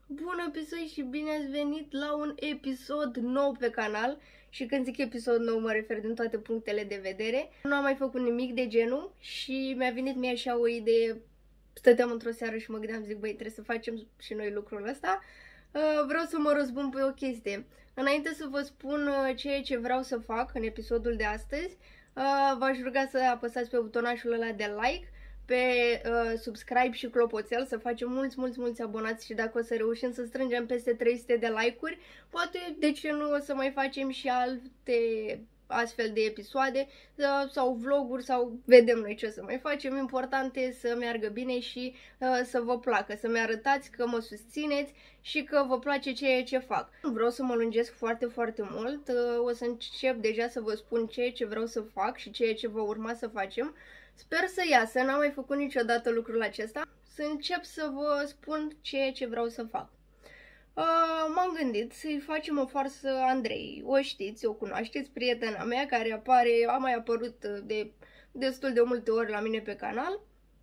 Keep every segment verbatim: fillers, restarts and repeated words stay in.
Bună episod și bine ați venit la un episod nou pe canal. Și când zic episod nou mă refer din toate punctele de vedere. Nu am mai făcut nimic de genul și mi-a venit mie așa o idee. Stăteam într-o seară și mă gândeam, zic, băi, trebuie să facem și noi lucrul ăsta. Vreau să mă răzbun pe o chestie. Înainte să vă spun ceea ce vreau să fac în episodul de astăzi, v-aș ruga să apăsați pe butonașul ăla de like, pe uh, subscribe și clopoțel, să facem mulți, mulți, mulți abonați și dacă o să reușim să strângem peste trei sute de like-uri, poate, de ce nu, o să mai facem și alte astfel de episoade uh, sau vloguri sau vedem noi ce o să mai facem. Important e să meargă bine și uh, să vă placă, să-mi arătați că mă susțineți și că vă place ceea ce fac. Nu vreau să mă lungesc foarte, foarte mult, uh, o să încep deja să vă spun ceea ce vreau să fac și ceea ce va urma să facem. Sper să iasă, n-am mai făcut niciodată lucrul acesta, să încep să vă spun ceea ce vreau să fac. Uh, M-am gândit să-i facem o farsă Andrei, o știți, o cunoașteți, prietena mea care apare, a mai apărut de destul de multe ori la mine pe canal.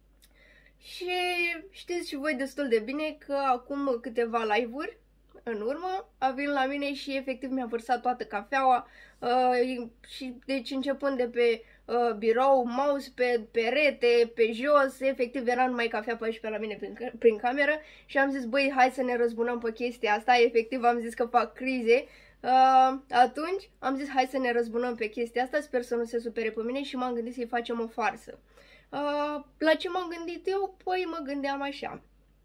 Și știți și voi destul de bine că acum câteva live-uri în urmă a venit la mine și efectiv mi-a vărsat toată cafeaua uh, și deci începând de pe uh, birou, mousepad, perete, pe jos, efectiv era numai cafea pe aici pe la mine prin, prin cameră și am zis, băi, hai să ne răzbunăm pe chestia asta, efectiv am zis că fac crize. Uh, atunci am zis, hai să ne răzbunăm pe chestia asta, sper să nu se supere pe mine și m-am gândit să-i facem o farsă. Uh, la ce m-am gândit eu? Păi mă gândeam așa.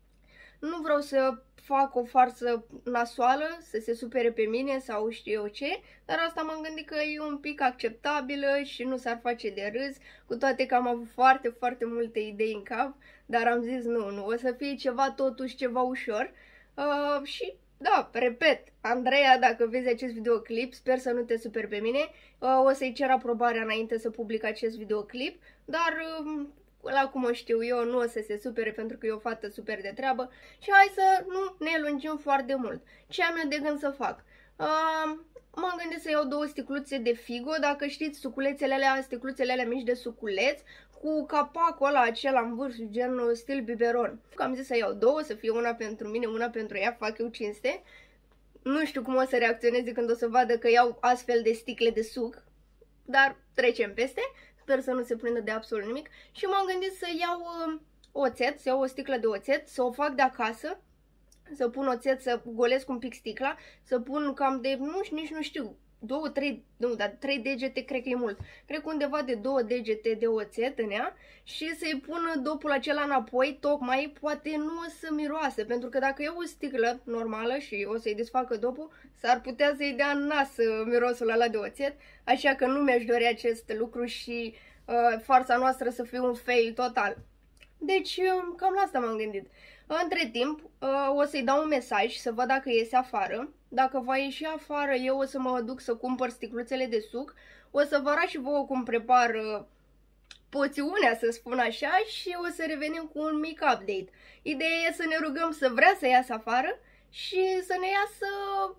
Nu vreau să fac o farsă nasoală, să se supere pe mine sau știu eu ce, dar asta m-am gândit că e un pic acceptabilă și nu s-ar face de râs, cu toate că am avut foarte, foarte multe idei în cap, dar am zis nu, nu, o să fie ceva totuși ceva ușor. Uh, și da, repet, Andreea, dacă vezi acest videoclip, sper să nu te superi pe mine, uh, o să-i cer aprobarea înainte să public acest videoclip, dar... Uh, la cum o știu eu, nu o să se supere pentru că e o fată super de treabă și hai să nu ne lungim foarte mult. Ce am eu de gând să fac? Uh, M-am gândit să iau două sticluțe de Figo, dacă știți, suculețele alea, sticluțele alea mici de suculeț, cu capacul ăla acela în vârf, gen stil biberon. Am zis să iau două, să fie una pentru mine, una pentru ea, fac eu cinste. Nu știu cum o să reacționeze când o să vadă că iau astfel de sticle de suc, dar trecem peste. Sper să nu se prindă de absolut nimic. Și m-am gândit să iau uh, oțet, să iau o sticlă de oțet, să o fac de acasă, să pun oțet, să golesc un pic sticla, să pun cam de, nu știu, nici nu știu, două, trei, nu, dar trei degete cred că e mult. Cred că undeva de două degete de oțet în ea și să-i pun dopul acela înapoi, tocmai, poate nu o să miroase, pentru că dacă iau o sticlă normală și o să-i desfacă dopul, s-ar putea să-i dea în nas mirosul ăla de oțet, așa că nu mi-aș dori acest lucru și uh, farsa noastră să fie un fail total. Deci, uh, cam la asta m-am gândit. Între timp, uh, o să-i dau un mesaj să văd dacă iese afară. Dacă va ieși afară, eu o să mă duc să cumpăr sticluțele de suc. O să vă arăt și vouă cum prepar uh, poțiunea, să spun așa, și o să revenim cu un mic update. Ideea e să ne rugăm să vrea să iasă afară și să ne iasă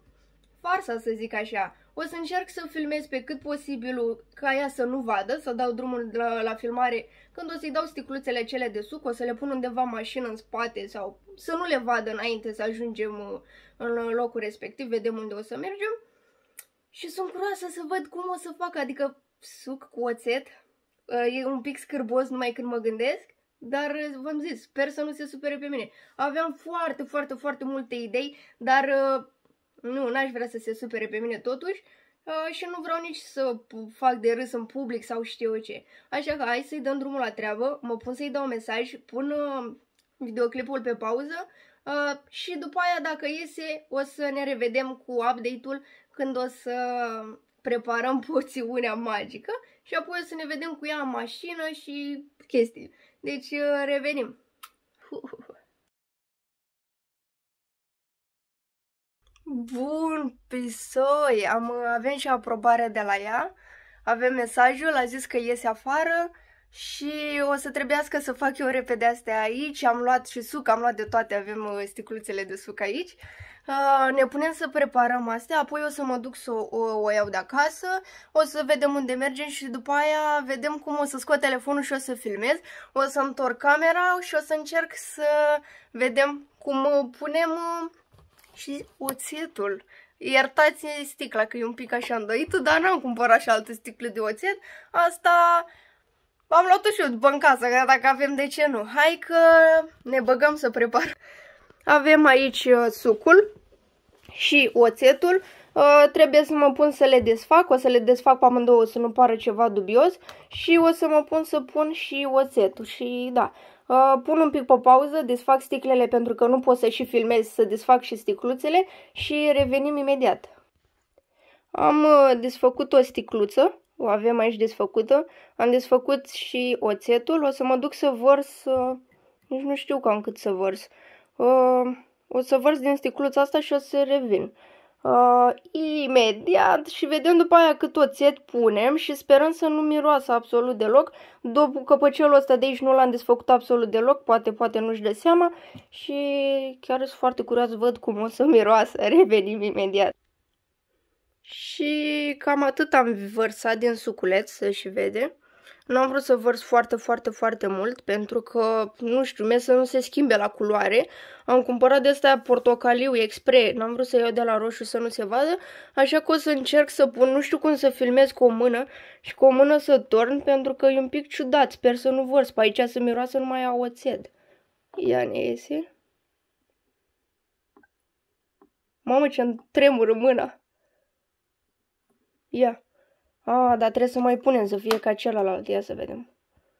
farsa, să zic așa. O să încerc să filmez pe cât posibil ca ea să nu vadă, să dau drumul la, la filmare când o să-i dau sticluțele cele de suc, o să le pun undeva în mașină în spate sau să nu le vadă înainte să ajungem în locul respectiv, vedem unde o să mergem. Și sunt curioasă să văd cum o să fac, adică suc cu oțet, e un pic scârbos numai când mă gândesc, dar v-am zis, sper să nu se supere pe mine. Aveam foarte, foarte, foarte multe idei, dar... Nu, n-aș vrea să se supere pe mine totuși uh, și nu vreau nici să fac de râs în public sau știu eu ce. Așa că hai să-i dăm drumul la treabă, mă pun să-i dau un mesaj, pun uh, videoclipul pe pauză uh, și după aia dacă iese o să ne revedem cu update-ul când o să preparăm poțiunea magică și apoi o să ne vedem cu ea în mașină și chestii. Deci uh, revenim. Bun, pisoi, am, avem și aprobarea de la ea, avem mesajul, a zis că iese afară și o să trebuiască să fac eu repede astea aici, am luat și suc, am luat de toate, avem sticluțele de suc aici. Uh, ne punem să preparăm astea, apoi o să mă duc să o, o, o iau de acasă, o să vedem unde mergem și după aia vedem cum o să scot telefonul și o să filmez, o să întorc camera și o să încerc să vedem cum punem și oțetul. Iertați sticla că e un pic așa îndoită, dar n-am cumpărat și altă sticlă de oțet. Asta am luat-o și eu după în casă, că dacă avem, de ce nu? Hai că ne băgăm să preparăm. Avem aici sucul și oțetul. Uh, trebuie să mă pun să le desfac, o să le desfac pe amândouă să nu pară ceva dubios și o să mă pun să pun și oțetul și da. Uh, pun un pic pe pauză, desfac sticlele pentru că nu pot să și filmez, să desfac și sticluțele și revenim imediat. Am uh, desfăcut o sticluță, o avem aici desfăcută, am desfăcut și oțetul, o să mă duc să vărs, uh, nici nu știu cam cât să vărs, uh, o să vărs din sticluța asta și o să revin. Uh, imediat și vedem după aia cât oțet punem și sperăm să nu miroasă absolut deloc. După căpăcelul ăsta de aici nu l-am desfăcut absolut deloc, poate, poate nu-și dă seama și chiar sunt foarte curios, văd cum o să miroasă, revenim imediat. Și cam atât am vărsat din suculeț, să și vede. Nu am vrut să vărs foarte, foarte, foarte mult, pentru că, nu știu, mie să nu se schimbe la culoare. Am cumpărat de ăsta portocaliu expre, n-am vrut să iau de la roșu să nu se vadă, așa că o să încerc să pun, nu știu cum să filmez cu o mână și cu o mână să torn, pentru că e un pic ciudat, sper să nu vărs pe aici, să miroasă numai a oțet. Ia ne iese. Mamă, ce-mi tremură mâna. Ia. Ah, dar trebuie să mai punem să fie ca celălalt. Ia să vedem.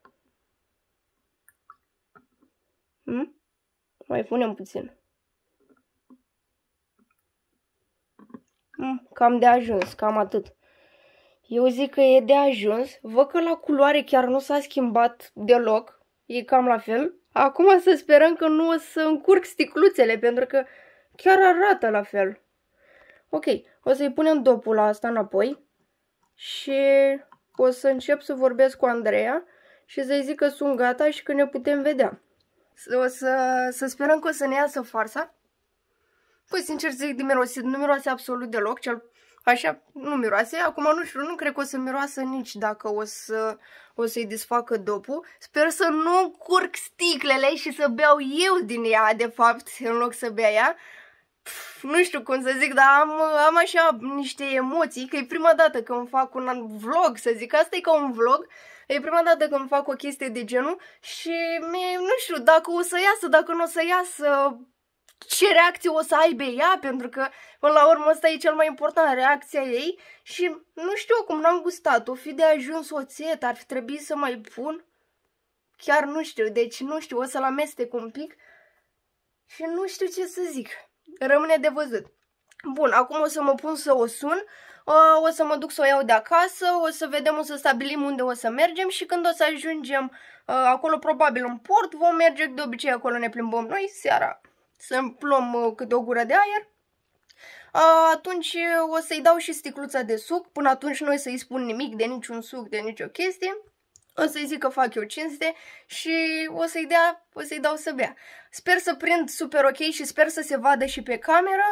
Hmm? Mai punem puțin. Hmm, cam de ajuns, cam atât. Eu zic că e de ajuns. Văd că la culoare chiar nu s-a schimbat deloc. E cam la fel. Acum să sperăm că nu o să încurc sticluțele, pentru că chiar arată la fel. Ok, o să-i punem dopul la asta înapoi. Și o să încep să vorbesc cu Andreea și să-i zic că sunt gata și că ne putem vedea. O să, să sperăm că o să ne iasă farsa. Păi, sincer să zic, de mirosit, nu miroase absolut deloc, cel așa nu miroase. Acum nu știu, nu cred că o să miroasă nici dacă o să o să-i desfacă dopul. Sper să nu curc sticlele și să beau eu din ea, de fapt, în loc să bea ea. Pff, nu știu cum să zic, dar am, am așa niște emoții, că e prima dată când fac un vlog, să zic, asta e ca un vlog, e prima dată când fac o chestie de genul și mie, nu știu dacă o să iasă, dacă nu o să iasă, ce reacție o să aibă ea, pentru că până la urmă asta e cel mai important, reacția ei și nu știu cum n-am gustat, o fi de ajuns oțet, ar fi trebuit să mai pun, chiar nu știu, deci nu știu, o să-l amestec un pic și nu știu ce să zic. Rămâne de văzut. Bun, acum o să mă pun să o sun, o să mă duc să o iau de acasă, o să vedem, o să stabilim unde o să mergem și când o să ajungem acolo, probabil în port, vom merge de obicei acolo, ne plimbăm noi seara, să împlăm câte o gură de aer. Atunci o să-i dau și sticluța de suc, până atunci nu o să-i spun nimic de niciun suc, de nicio chestie. O să-i zic că fac eu cinste și o să-i dea, o să-i dau să bea. Sper să prind super ok și sper să se vadă și pe cameră.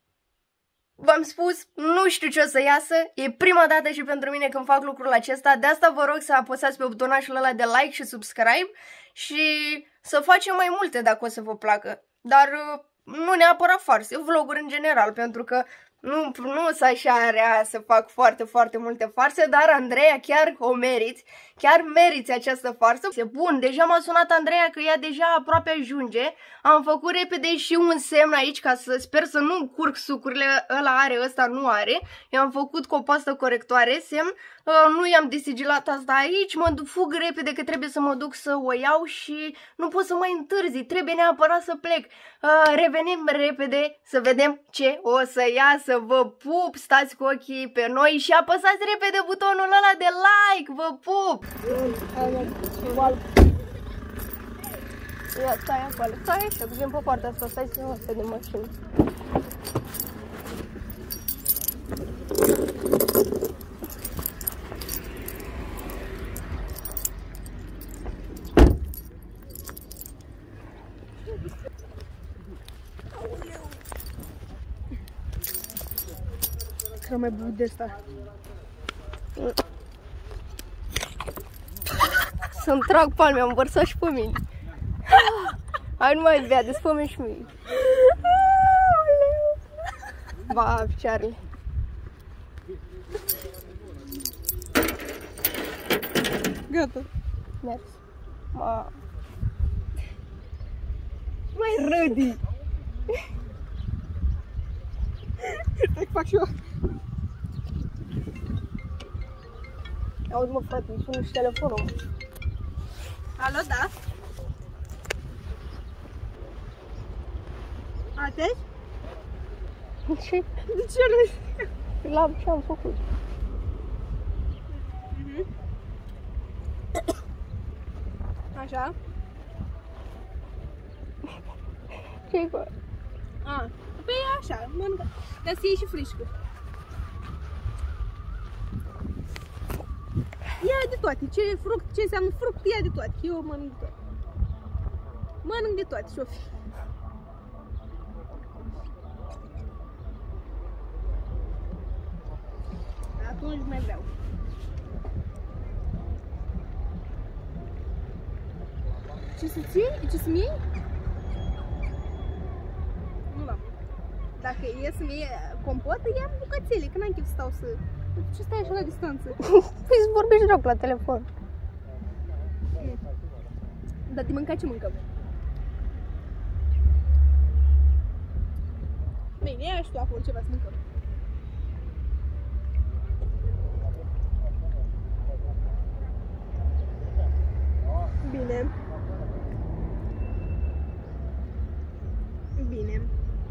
V-am spus, nu știu ce o să iasă, e prima dată și pentru mine când fac lucrul acesta. De asta vă rog să apăsați pe butonașul ăla de like și subscribe și să facem mai multe dacă o să vă placă. Dar nu neapărat farse, vloguri în general, pentru că Nu, nu sunt așa rea să fac foarte, foarte multe farse, dar Andreea chiar o meriți, chiar meriți această farsă. Bun, deja m-a sunat Andreea că ea deja aproape ajunge. Am făcut repede și un semn aici ca să sper să nu curc sucurile, ăla are, ăsta nu are. Eu am făcut cu o pastă corectoare, semn, nu i-am desigilat asta aici, mă fug repede că trebuie să mă duc să o iau și nu pot să mai întârzi, trebuie neapărat să plec. Revenim repede să vedem ce o să iasă. Vă pup, stați cu ochii pe noi și apăsați repede butonul ăla de like, vă pup! Ia, stai acolo, stai așa, vin pe partea asta, stai să nu se de mașină. Că mai băut de asta. Să-mi trag palme, am vărsat și pe mine. Hai, nu mai bea, desfă-mi și mie. Ba, picioarele. Gata. Mers. Ma. Mai râdi. Stai că fac și eu. Auzi, mă, frate, îmi sună și telefonul. Alo, da? Ateși? Ce? De ce nu? La ce am făcut? Mhm. Așa? Ce-i bă? A, păi așa, mănâncă. Dar să iei și frișcă. Ia de toate, ce fruct, ce înseamnă fruct, ia de toate. Eu mănânc de toate. Mănânc de toate, și-o fi. Atunci mai vreau. Ce să-ți iei? Ce să-mi iei? Nu l-am. Dacă e să-mi iei compotă, ia bucățele, că n-am chef să stau să... Ce stai așa la distanță? Păi să vorbești drag la telefon. Mm. Dar te mânca ce mâncăm? Bine, ia și tu acolo ceva să mâncăm. Bine. Bine.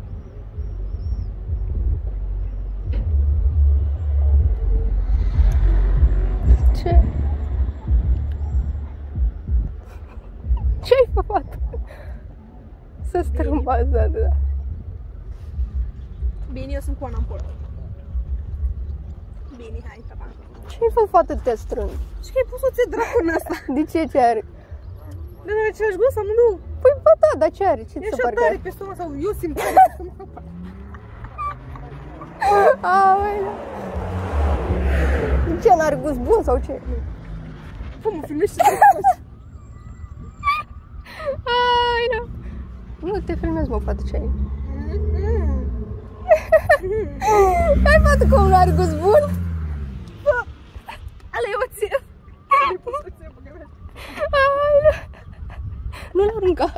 Ce? Ce-ai făcut? Să strâmba asta, da. Bine, eu sunt cu Ana în port. Bine, hai, papa. Ce-ai făcut atât te strâng? Și că ai pus o ție dracu în asta. De ce, ce are? Dar nu are același gust, amândouă. Păi ba da, dar ce are? Ce E ți se așa pare că tare are? pe stomac sau eu simt tare pe stomac. Aoleu. Ce, n-are gust bun sau ce? Fă, mă filmești și ce faci. Aoleu. Nu te filmez, mă, fată, ce ai? Hai, fată, cum nu are gust bun? Ale e oțel. Ai pus oțel pe care. Aoleu. Nu-l arunca.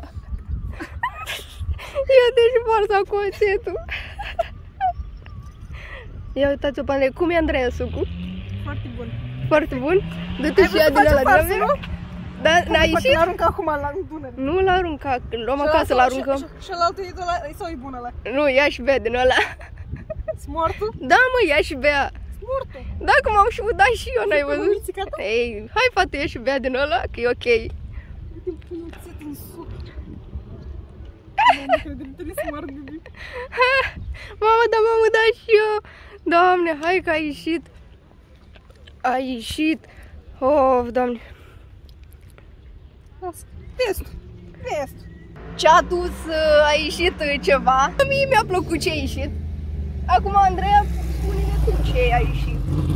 Eu te-și forța cu oțetul. Ia uitați-o pe Andrei. Cum e, Andreea, sucul? Foarte bun. Foarte bun? Du-te și ia din ăla de la mine. Da, n-a ieșit? L-arunca acum la Dunăre. Nu l-arunca, când luăm acasă l-aruncăm. Și ălaltă e de la... Sau e bun ăla? Nu, ia și bea din ăla. Smortul? Da, mă, ia și bea. Smortul. Da, cum am și udat și eu, n-ai văzut? Mămițica ta? Ei, hai, fată, ia și bea din ăla, că e ok. Uite-mi pune oțet în suc. Mamă, cred că trebuie să mă arde. Mamă, dar m-am udat și eu. Doamne, hai că a ieșit. A ieșit. Of, Doamne. Test. Test. Ce-a dus, a ieșit ceva. Mie mi-a plăcut ce a ieșit. Acum, Andreea, spune-ne tu ce a ieșit.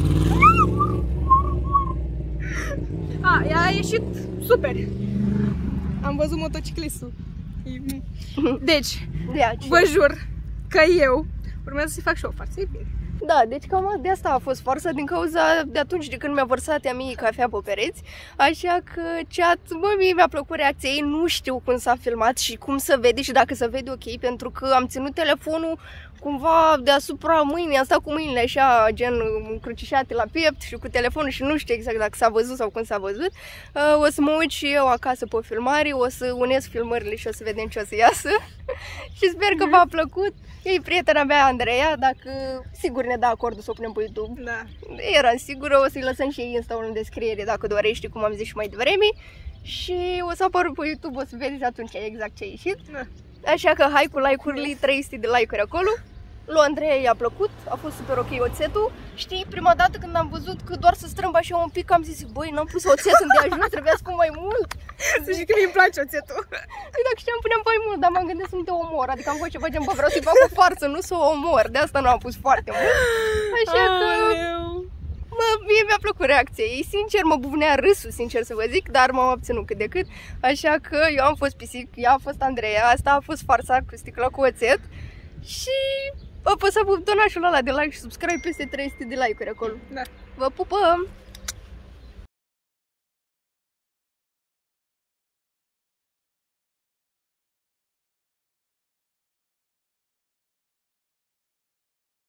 A, ea a ieșit super. Am văzut motociclistul. Deci, vă jur că eu urmează să-i fac și o farsă. E bine. Da, deci cam de asta a fost farsa, din cauza de atunci de când mi-a vărsat ea mie cafea pe pereți. Așa că chat, bă, mie mi-a plăcut reacția ei, nu știu cum s-a filmat și cum să vede și dacă se vede ok, pentru că am ținut telefonul cumva deasupra mâinii, am stat cu mâinile așa, gen încrucișate la piept și cu telefonul și nu știu exact dacă s-a văzut sau cum s-a văzut. O să mă uit și eu acasă pe filmare, o să unesc filmările și o să vedem ce o să iasă. Și sper că v-a plăcut. E prietena mea, Andreea, dacă sigur ne dă acordul să o punem pe YouTube. Da. Eram sigură, o să-i lăsăm și ei Insta-ul în descriere dacă dorești, cum am zis și mai devreme. Și o să apară pe YouTube, o să vedeți atunci exact ce a ieșit. Da. Așa că hai cu like-urile, trei sute de like-uri acolo. Lui Andreea i-a plăcut, a fost super ok oțetul. Știi, prima dată când am văzut că doar să strâmb așa un pic, am zis, băi, n-am pus oțet în deajuns, trebuia să pun mai mult. Să știi că mi-mi place oțetul. Păi dacă știam, puneam mai mult, dar m-am gândit să nu te omor. Adică am făcut ceva gen, bă, vreau să-i fac o farsă, nu să o omor. De asta nu am pus foarte mult. Așa că, mă, mie mi-a plăcut reacția ei. Sincer, mă buvnea râsul, sincer să vă zic, dar m-am obținut cât de cât. Așa că eu am fost pisic, ea a fost Andreea, asta a fost farsa cu sticla cu oțet. Și apăsați butonul ăla de like și subscribe, peste trei sute de like-uri acolo. Da. Vă pupăm!